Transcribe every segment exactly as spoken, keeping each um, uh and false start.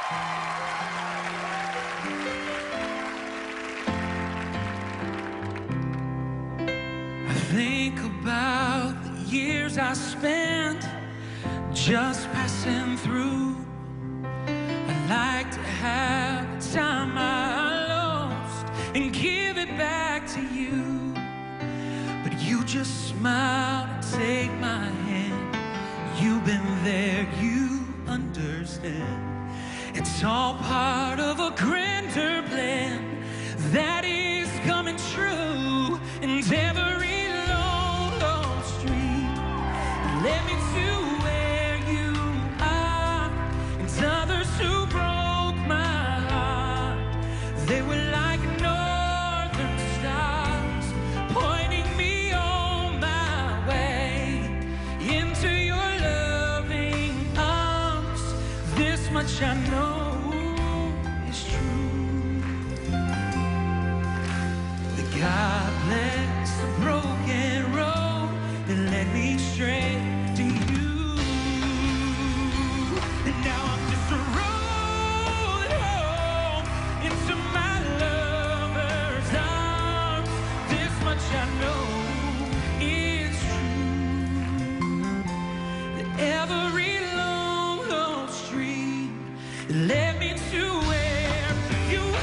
I think about the years I spent just passing through. I'd like to have the time I lost and give it back to you. But you just smile and take my hand. You've been there, you understand. It's all part of a grander plan that is coming true. And every long, long street led me to where you are. And others who broke my heart, they were like northern stars, pointing me on my way into your loving arms. This much I know is true. That God bless the broken road that led me straight to you. And now I'm just rolling home into my lover's arms. This much I know is true. That every long, long street led me to where you are.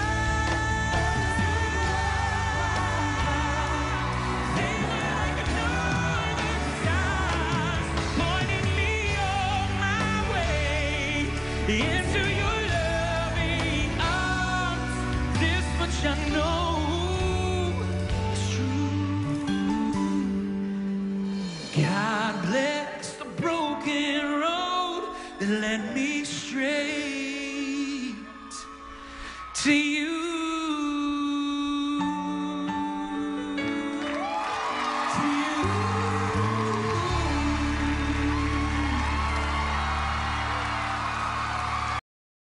They were like northern stars, pointing me on my way into your loving arms. This much I know is true. God bless the broken road that led me straight to you.